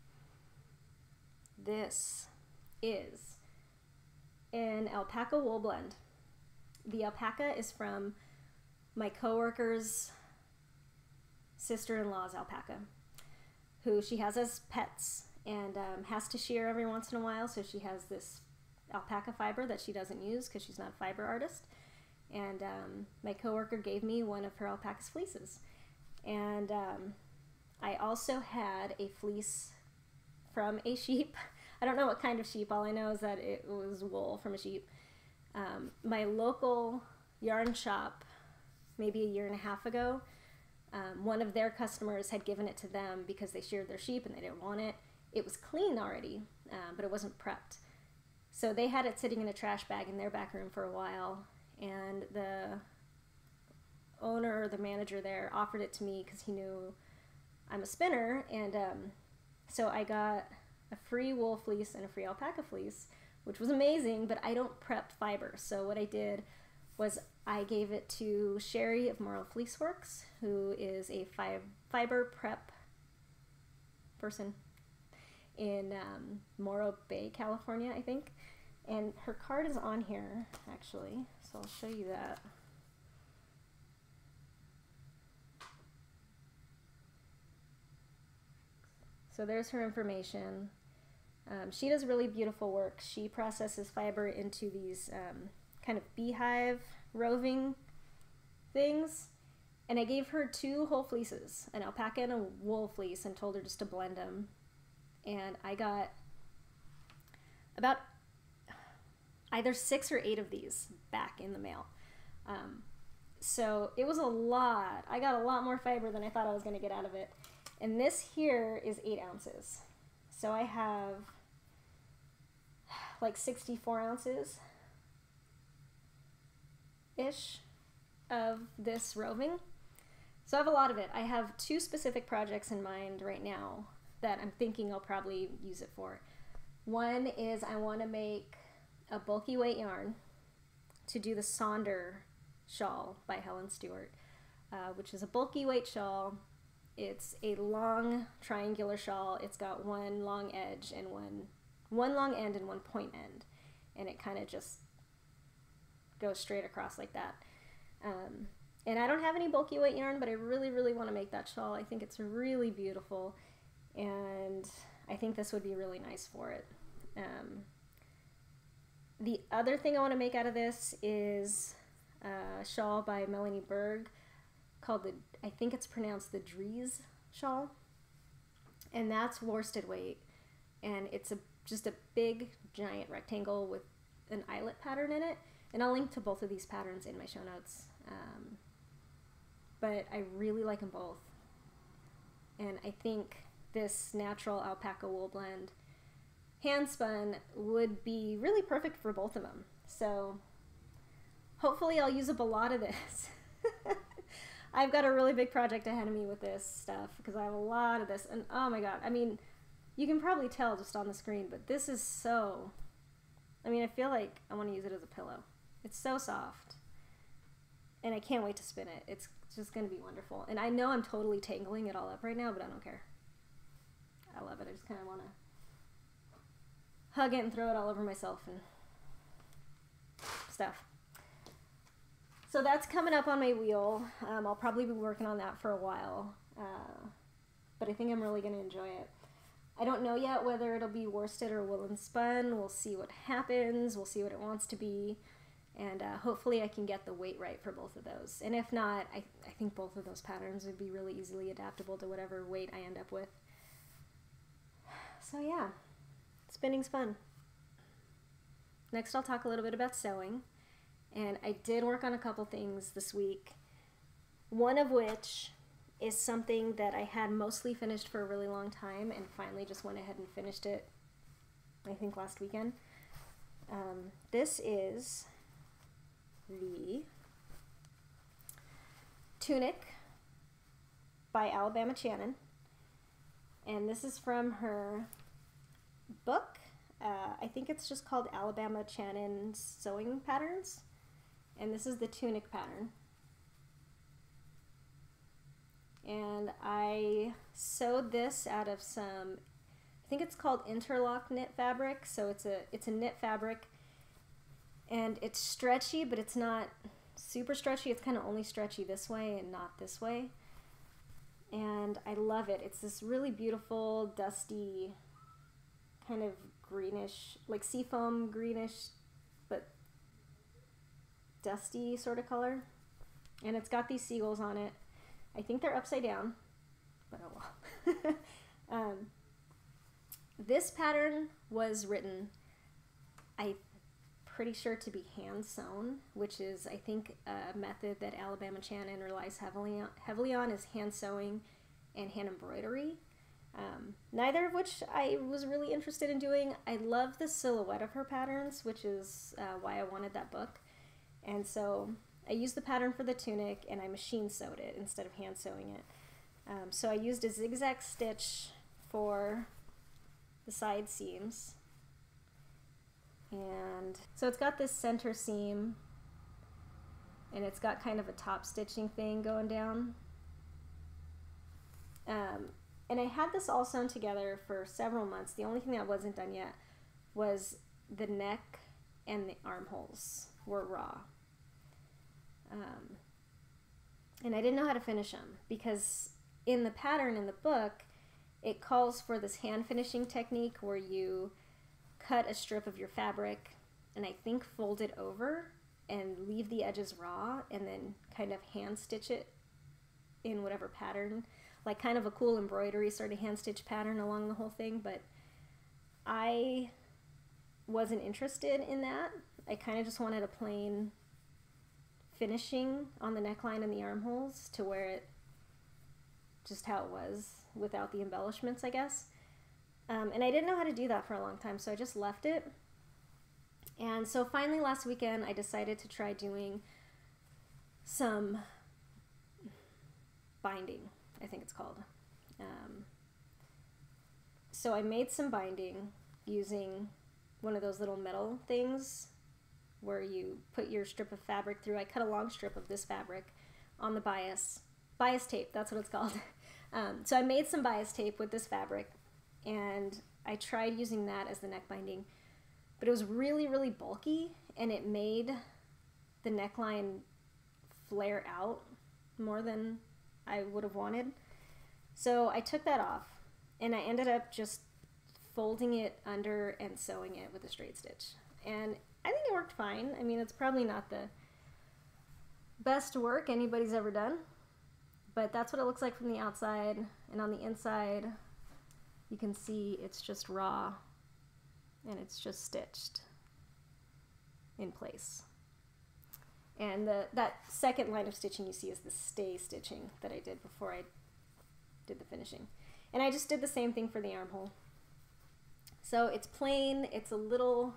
This is an alpaca wool blend. The alpaca is from my coworker's sister-in-law's alpaca, who she has as pets and has to shear every once in a while, so she has this alpaca fiber that she doesn't use because she's not a fiber artist. And my coworker gave me one of her alpaca's fleeces. And I also had a fleece from a sheep. I don't know what kind of sheep. All I know is that it was wool from a sheep. My local yarn shop, maybe a year and a half ago, one of their customers had given it to them because they sheared their sheep and they didn't want it. It was clean already, but it wasn't prepped. So they had it sitting in a trash bag in their back room for a while, and the owner or the manager there offered it to me because he knew I'm a spinner, and so I got a free wool fleece and a free alpaca fleece, which was amazing, but I don't prep fiber. So what I did was I gave it to Sherry of Morrow Fleece Works, who is a fiber prep person in Morro Bay, California, I think. And her card is on here, actually, so I'll show you that. So there's her information. She does really beautiful work. She processes fiber into these kind of beehive roving things. And I gave her 2 whole fleeces, an alpaca and a wool fleece, and told her just to blend them. And I got about either 6 or 8 of these back in the mail. So it was a lot. I got a lot more fiber than I thought I was going to get out of it. And this here is 8 ounces. So I have like 64 ounces ish of this roving. So I have a lot of it. I have 2 specific projects in mind right now that I'm thinking I'll probably use it for. One is I want to make a bulky weight yarn to do the Sonder shawl by Helen Stewart, which is a bulky weight shawl. It's a long triangular shawl. It's got one long edge and one long end and one point end, and it kind of just goes straight across like that. And I don't have any bulky weight yarn, but I really, really want to make that shawl. I think it's really beautiful, and I think this would be really nice for it. The other thing I want to make out of this is a shawl by Melanie Berg called I think it's pronounced the Dries shawl, and that's worsted weight, and it's just a big giant rectangle with an eyelet pattern in it, and I'll link to both of these patterns in my show notes. But I really like them both, and I think this natural alpaca wool blend hand spun would be really perfect for both of them. So hopefully I'll use up a lot of this. I've got a really big project ahead of me with this stuff because I have a lot of this, and oh my god, I mean, you can probably tell just on the screen, but this is so, I mean, I feel like I want to use it as a pillow. It's so soft, and I can't wait to spin it. It's just going to be wonderful, and I know I'm totally tangling it all up right now, but I don't care. I love it. I just kind of want to hug it and throw it all over myself and stuff. So that's coming up on my wheel. I'll probably be working on that for a while, but I think I'm really going to enjoy it. I don't know yet whether it'll be worsted or woolen spun. We'll see what happens. We'll see what it wants to be, and hopefully I can get the weight right for both of those. And if not, I think both of those patterns would be really easily adaptable to whatever weight I end up with. So yeah, spinning's fun. Next I'll talk a little bit about sewing. And I did work on a couple things this week, one of which is something that I had mostly finished for a really long time and finally just went ahead and finished it, I think last weekend. This is the tunic by Alabama Channon, and this is from her book, I think it's just called Alabama Channon Sewing Patterns. And this is the tunic pattern. And I sewed this out of some, I think it's called interlock knit fabric. So it's a knit fabric, and it's stretchy, but it's not super stretchy. It's kind of only stretchy this way and not this way. And I love it. It's this really beautiful, dusty, kind of greenish, like seafoam greenish, but dusty sort of color. And it's got these seagulls on it. I think they're upside down, but oh well. This pattern was written, I'm pretty sure, to be hand sewn, which is, I think, a method that Alabama Channon relies heavily on is hand sewing and hand embroidery. Neither of which I was really interested in doing. I love the silhouette of her patterns, which is why I wanted that book. And so I used the pattern for the tunic and I machine sewed it instead of hand sewing it. So I used a zigzag stitch for the side seams. And so it's got this center seam and it's got kind of a top stitching thing going down. And I had this all sewn together for several months. The only thing that wasn't done yet was the neck and the armholes were raw. And I didn't know how to finish them because in the pattern in the book, it calls for this hand finishing technique where you cut a strip of your fabric and I think fold it over and leave the edges raw and then kind of hand stitch it in whatever pattern, like kind of a cool embroidery sort of hand stitch pattern along the whole thing. But I wasn't interested in that. I kind of just wanted a plain finishing on the neckline and the armholes to wear it just how it was without the embellishments, I guess. And I didn't know how to do that for a long time, so I just left it. And so finally last weekend I decided to try doing some binding, I think it's called. So I made some binding using one of those little metal things where you put your strip of fabric through. I cut a long strip of this fabric on the bias tape, that's what it's called. So I made some bias tape with this fabric and I tried using that as the neck binding, but it was really, really bulky and it made the neckline flare out more than I would have wanted. So I took that off and I ended up just folding it under and sewing it with a straight stitch. And I think it worked fine. I mean, it's probably not the best work anybody's ever done, but that's what it looks like from the outside. And on the inside, you can see it's just raw and it's just stitched in place. And that second line of stitching you see is the stay stitching that I did before I did the finishing. And I just did the same thing for the armhole. So it's plain, it's a little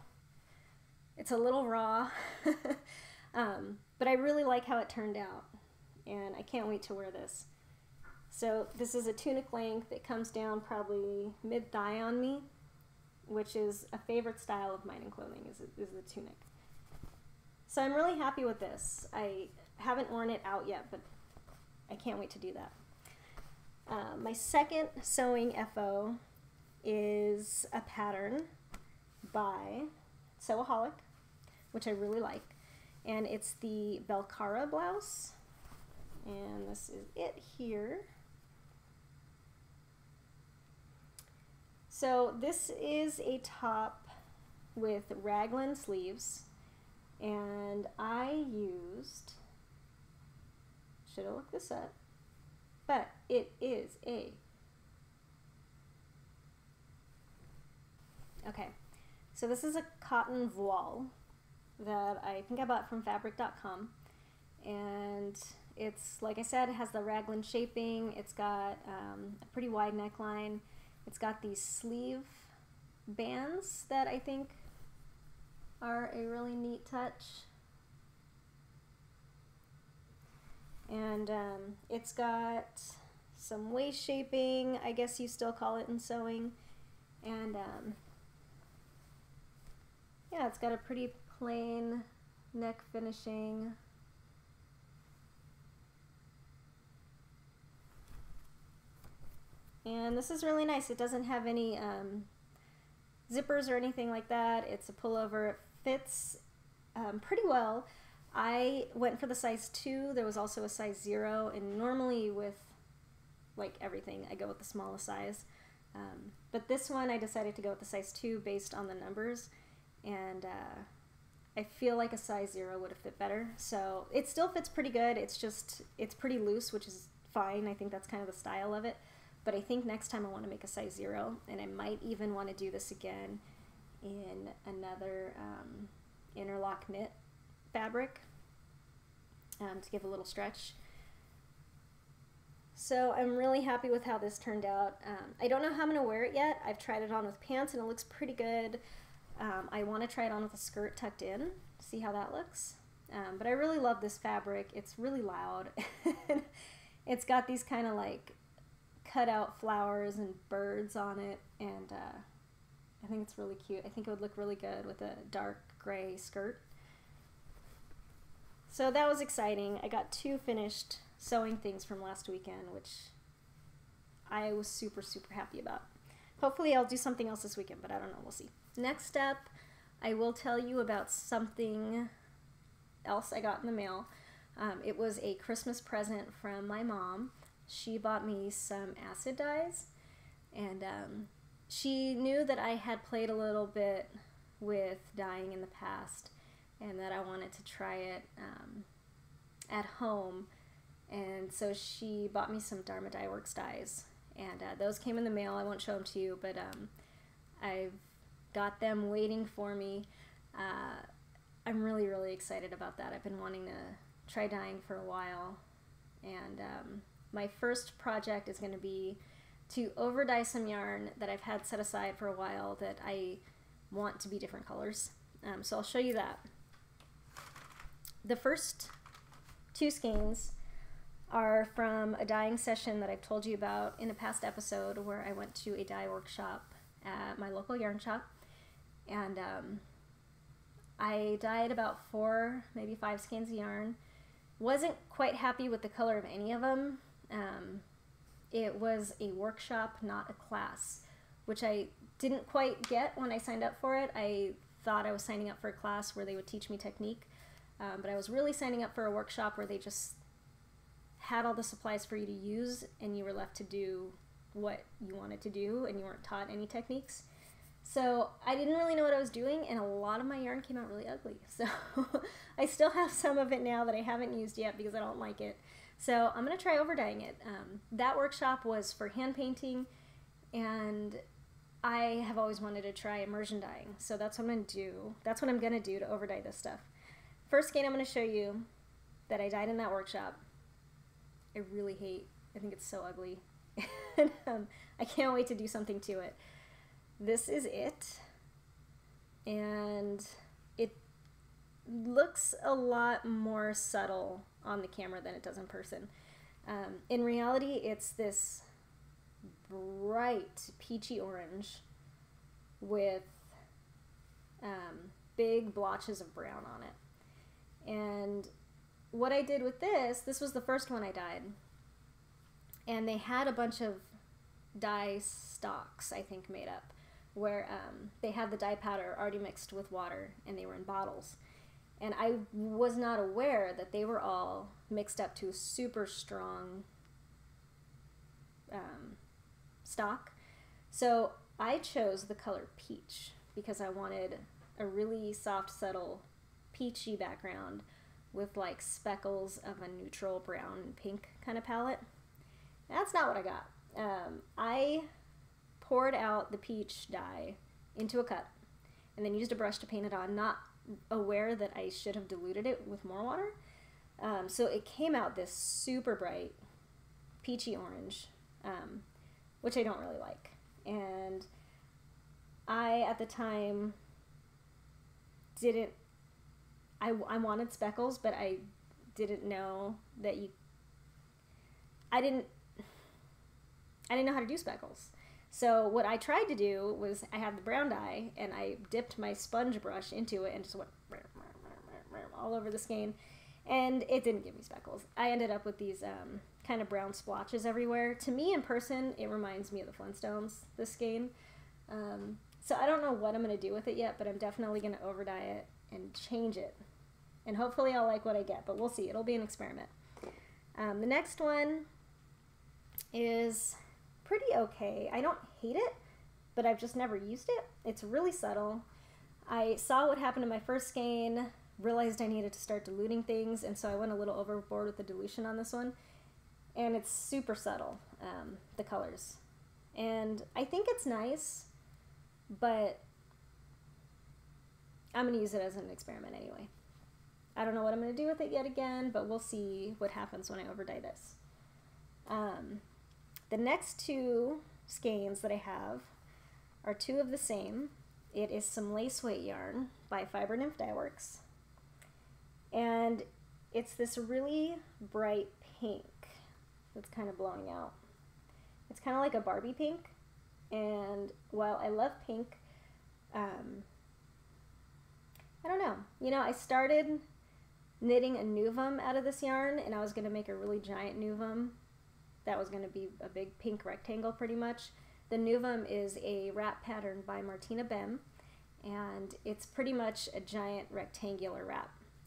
raw, but I really like how it turned out and I can't wait to wear this. So this is a tunic length. It comes down probably mid-thigh on me, which is a favorite style of mine in clothing, is the tunic. So I'm really happy with this. I haven't worn it out yet, but I can't wait to do that. My second sewing FO is a pattern by Sewaholic, which I really like, and it's the Belcara blouse, and this is it here. So this is a top with raglan sleeves, and I used, should have looked this up, but it is okay. So this is a cotton voile that I think I bought from fabric.com, and it's, like I said, it has the raglan shaping. It's got a pretty wide neckline. It's got these sleeve bands that I think are a really neat touch. And it's got some waist shaping, I guess you still call it in sewing, and Yeah, it's got a pretty plain neck finishing. And this is really nice. It doesn't have any zippers or anything like that. It's a pullover. It fits pretty well. I went for the size 2. There was also a size 0, and normally with like everything I go with the smallest size. But this one I decided to go with the size 2 based on the numbers, and I feel like a size 0 would have fit better. So it still fits pretty good. It's pretty loose, which is fine. I think that's kind of the style of it. But I think next time I want to make a size 0, and I might even want to do this again in another interlock knit fabric to give a little stretch. So I'm really happy with how this turned out. I don't know how I'm going to wear it yet. I've tried it on with pants and it looks pretty good. I want to try it on with a skirt tucked in, see how that looks. But I really love this fabric. It's really loud. It's got these kind of like cut out flowers and birds on it, and I think it's really cute. I think it would look really good with a dark gray skirt. So that was exciting. I got 2 finished sewing things from last weekend, which I was super, super happy about. Hopefully I'll do something else this weekend, but I don't know. We'll see. Next up, I will tell you about something else I got in the mail. It was a Christmas present from my mom. She bought me some acid dyes, and she knew that I had played a little bit with dyeing in the past and that I wanted to try it at home, and so she bought me some Dharma Dye Works dyes, and those came in the mail. I won't show them to you, but I've got them waiting for me. I'm really, really excited about that. I've been wanting to try dyeing for a while, and my first project is going to be to over dye some yarn that I've had set aside for a while that I want to be different colors. So I'll show you that. The first 2 skeins are from a dyeing session that I've told you about in a past episode, where I went to a dye workshop at my local yarn shop, and I dyed about 4, maybe 5 skeins of yarn. Wasn't quite happy with the color of any of them. It was a workshop, not a class, which I didn't quite get when I signed up for it. I thought I was signing up for a class where they would teach me technique, but I was really signing up for a workshop where they just had all the supplies for you to use, and you were left to do what you wanted to do, and you weren't taught any techniques. So I didn't really know what I was doing, and a lot of my yarn came out really ugly. So I still have some of it now that I haven't used yet because I don't like it. So I'm going to try over dyeing it. That workshop was for hand painting, and I have always wanted to try immersion dyeing. So that's what I'm going to do. That's what I'm going to do to over dye this stuff. First skein I'm going to show you that I dyed in that workshop, I really hate. I think it's so ugly. I can't wait to do something to it. This is it, and it looks a lot more subtle on the camera than it does in person. In reality, it's this bright peachy orange with big blotches of brown on it. And what I did with this was the first one I dyed, and they had a bunch of dye stocks, I think, made up, where they had the dye powder already mixed with water, and they were in bottles. And I was not aware that they were all mixed up to a super strong stock. So I chose the color peach because I wanted a really soft, subtle, peachy background with like speckles of a neutral brown and pink kind of palette. That's not what I got. I poured out the peach dye into a cup and then used a brush to paint it on, not aware that I should have diluted it with more water. So it came out this super bright peachy orange, which I don't really like. And I, at the time, I wanted speckles, but I didn't know that I didn't know how to do speckles. So what I tried to do was I had the brown dye and I dipped my sponge brush into it and just went all over the skein, and it didn't give me speckles. I ended up with these kind of brown splotches everywhere. To me, in person, it reminds me of the Flintstones, this skein. So I don't know what I'm going to do with it yet, but I'm definitely going to over dye it and change it. And hopefully I'll like what I get, but we'll see. It'll be an experiment. The next one is pretty okay. I don't hate it, but I've just never used it. It's really subtle. I saw what happened to my first skein, realized I needed to start diluting things, and so I went a little overboard with the dilution on this one. And it's super subtle, the colors. And I think it's nice, but I'm going to use it as an experiment anyway. I don't know what I'm going to do with it yet again, but we'll see what happens when I overdye this. The next two skeins that I have are two of the same. It is some lace weight yarn by Fiber Nymph Dye Works. And it's this really bright pink that's kind of blowing out. It's kind of like a Barbie pink. And while I love pink, I don't know. You know, I started knitting a nuvum out of this yarn, and I was going to make a really giant nuvum. That was going to be a big pink rectangle pretty much. The nuvum is a wrap pattern by Martina Bem, and it's pretty much a giant rectangular wrap.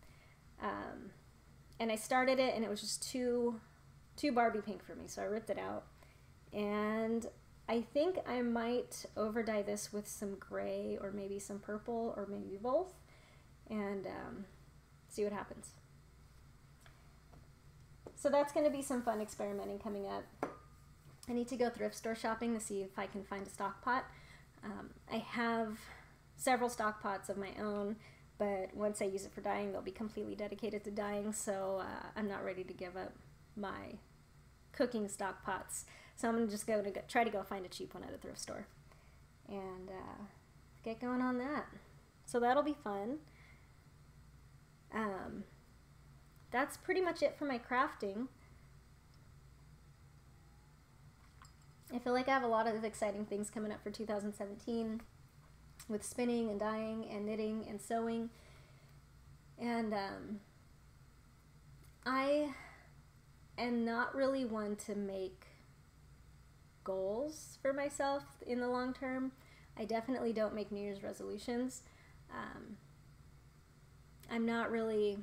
And I started it, and it was just too Barbie pink for me, so I ripped it out. And I think I might over dye this with some gray or maybe some purple or maybe both, and see what happens. So that's going to be some fun experimenting coming up. I need to go thrift store shopping to see if I can find a stock pot. I have several stock pots of my own, but once I use it for dyeing, they'll be completely dedicated to dyeing, so I'm not ready to give up my cooking stock pots. So I'm just going to try to go find a cheap one at a thrift store and get going on that. So that'll be fun. That's pretty much it for my crafting. I feel like I have a lot of exciting things coming up for 2017 with spinning and dyeing and knitting and sewing. And I am not really one to make goals for myself in the long term. I definitely don't make New Year's resolutions. I'm not really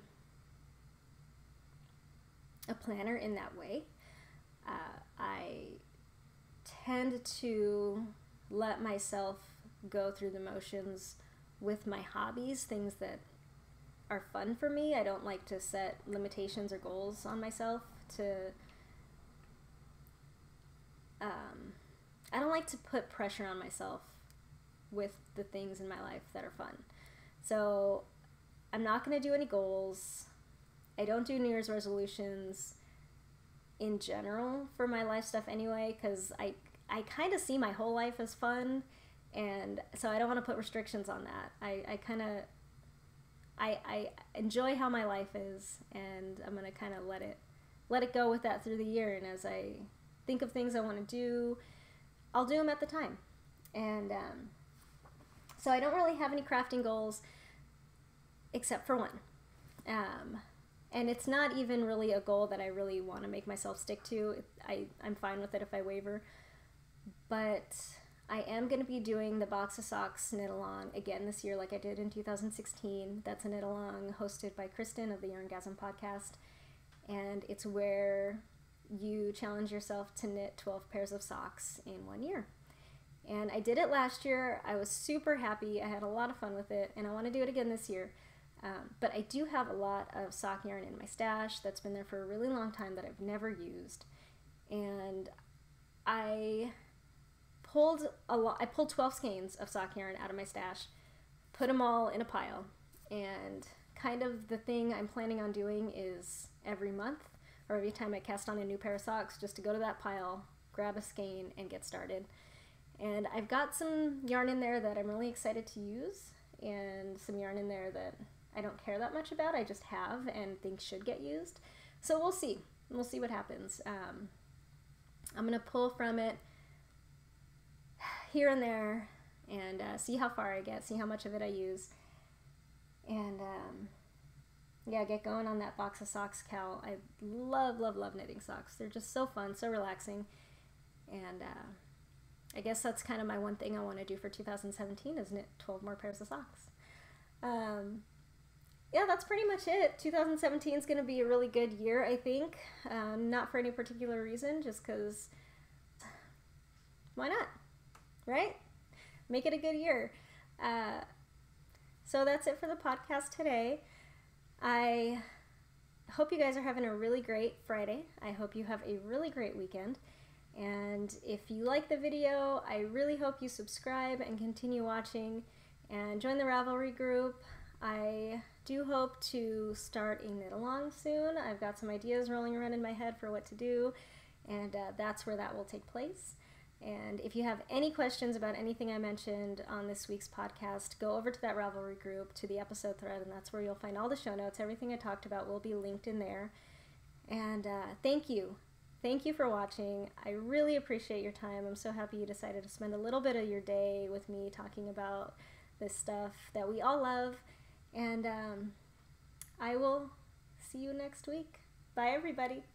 a planner in that way. I tend to let myself go through the motions with my hobbies, things that are fun for me. I don't like to set limitations or goals on myself I don't like to put pressure on myself with the things in my life that are fun. So I'm not going to do any goals. I don't do New Year's resolutions in general for my life stuff anyway, because I kind of see my whole life as fun, and so I don't want to put restrictions on that. I enjoy how my life is, and I'm going to kind of let it go with that through the year, and as I think of things I want to do, I'll do them at the time. And so I don't really have any crafting goals except for one. And it's not even really a goal that I really want to make myself stick to. I'm fine with it if I waver. But I am going to be doing the Box of Socks knit along again this year like I did in 2016. That's a knit along hosted by Kristen of the Yarngasm podcast. And it's where you challenge yourself to knit 12 pairs of socks in 1 year. And I did it last year. I was super happy. I had a lot of fun with it, and I want to do it again this year. But I do have a lot of sock yarn in my stash that's been there for a really long time that I've never used. And I pulled 12 skeins of sock yarn out of my stash, put them all in a pile, and kind of the thing I'm planning on doing is every month or every time I cast on a new pair of socks, just to go to that pile, grab a skein, and get started. And I've got some yarn in there that I'm really excited to use, and some yarn in there that I don't care that much about, I just have and think should get used. So we'll see. We'll see what happens. I'm going to pull from it here and there and see how far I get, see how much of it I use. And yeah, get going on that box of socks, Cal. I love, love, love knitting socks. They're just so fun, so relaxing. And I guess that's kind of my one thing I want to do for 2017 is knit 12 more pairs of socks. Yeah, that's pretty much it. 2017 is going to be a really good year, I think. Not for any particular reason, just because why not, right? Make it a good year. So that's it for the podcast today. I hope you guys are having a really great Friday. I hope you have a really great weekend. And if you like the video, I really hope you subscribe and continue watching and join the Ravelry group. I do hope to start a knit along soon. I've got some ideas rolling around in my head for what to do, and that's where that will take place. And if you have any questions about anything I mentioned on this week's podcast, go over to that Ravelry group, to the episode thread, and that's where you'll find all the show notes. Everything I talked about will be linked in there. And thank you. Thank you for watching. I really appreciate your time. I'm so happy you decided to spend a little bit of your day with me talking about this stuff that we all love. And I will see you next week. Bye, everybody.